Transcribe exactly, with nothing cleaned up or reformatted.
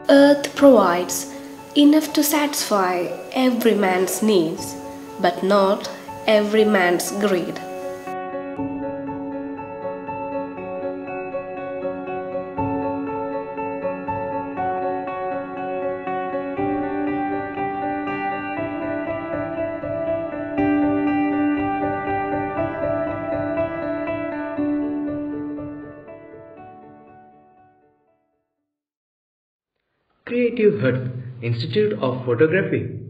Earth provides enough to satisfy every man's needs, but not every man's greed. Creative Hut Institute of Photography.